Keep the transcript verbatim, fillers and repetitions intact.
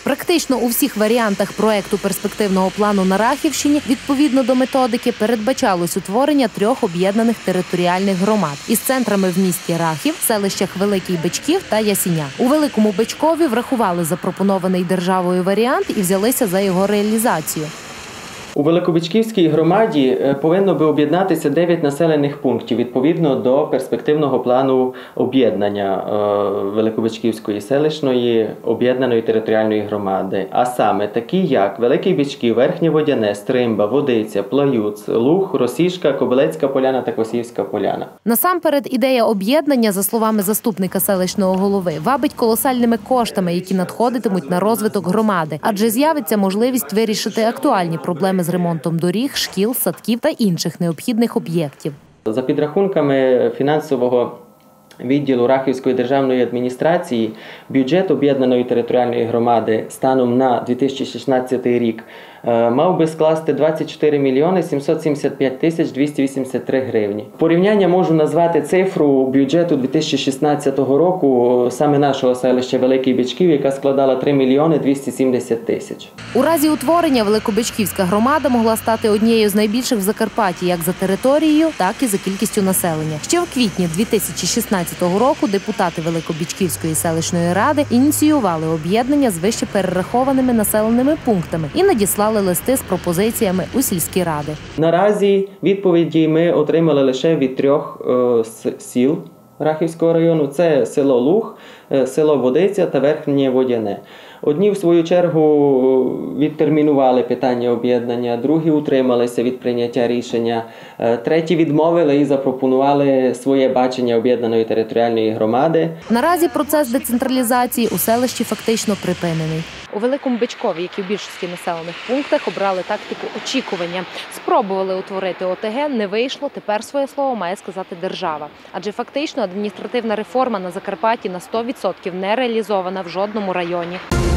Практично у всіх варіантах проекту перспективного плану на Рахівщині відповідно до методики передбачалось утворення трьох об'єднаних територіальних громад із центрами в місті Рахів, селищах Великий Бичків та Ясіня. У Великому Бичкові врахували запропонований державою варіант і взялися за його реалізацію. У Великобичківській громаді повинно би об'єднатися дев'ять населених пунктів відповідно до перспективного плану об'єднання Великобичківської селищної об'єднаної територіальної громади. А саме такі як Великий Бичків, Верхнє Водяне, Стримба, Водиця, Плаюц, Луг, Росішка, Кобилецька поляна та Косівська поляна. Насамперед ідея об'єднання, за словами заступника селищного голови, вабить колосальними коштами, які надходитимуть на розвиток громади, адже з'явиться можливість вирішити актуальні проблеми з ремонтом доріг, шкіл, садків та інших необхідних об'єктів. За підрахунками фінансового відділу Рахівської державної адміністрації, бюджет об'єднаної територіальної громади станом на дві тисячі шістнадцятий рік мав би скласти двадцять чотири мільйони сімсот сімдесят п'ять тисяч двісті вісімдесят три гривні. В порівняння можу назвати цифру бюджету дві тисячі шістнадцятого року саме нашого селища Великий Бичків, яка складала три мільйони двісті сімдесят тисяч. У разі утворення Великобичківська громада могла стати однією з найбільших в Закарпатті як за територією, так і за кількістю населення. Ще в квітні дві тисячі шістнадцятого року депутати Великобичківської селищної ради ініціювали об'єднання з вище перерахованими населеними пунктами і надіслали листи з пропозиціями у сільські ради. Наразі відповіді ми отримали лише від трьох е, сіл Рахівського району. Це село Луг, село Водиця та Верхнє Водяне. Одні, в свою чергу, відтермінували питання об'єднання, другі утрималися від прийняття рішення, треті відмовили і запропонували своє бачення об'єднаної територіальної громади. Наразі процес децентралізації у селищі фактично припинений. У Великому Бичкові, як і в більшості населених пунктах, обрали тактику очікування. Спробували утворити О Те Ге, не вийшло, тепер своє слово має сказати держава. Адже фактично адміністративна реформа на Закарпатті на сто відсотків не реалізована в жодному районі.